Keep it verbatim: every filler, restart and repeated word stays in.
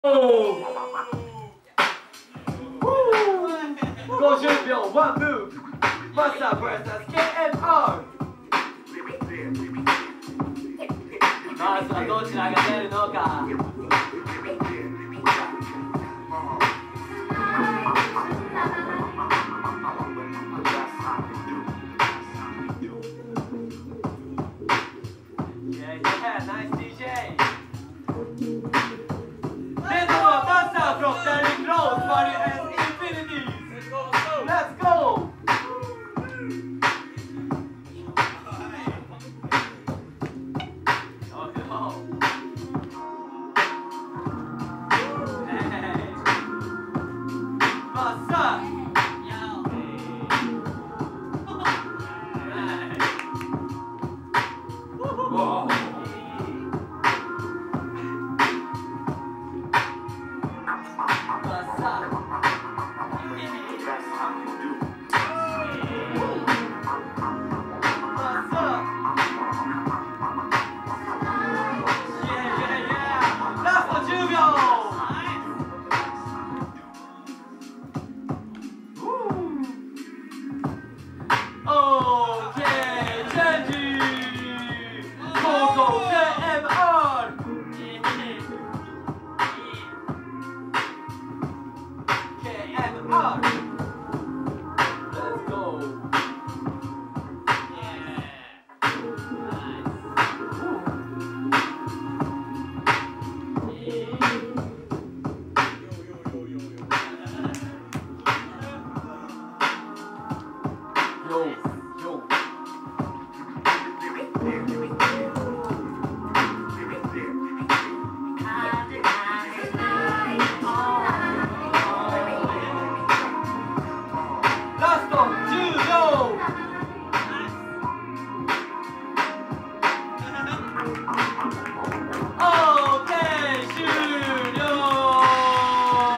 ごじゅうびょうワンムーブマッサ ブイエス ケーエムアール。 まずはどちらが出るのか。Nice ディージェー。 出たのはマッサ from Derrick Rose Valuence INFINITIES。 Let's go。 マッサOh!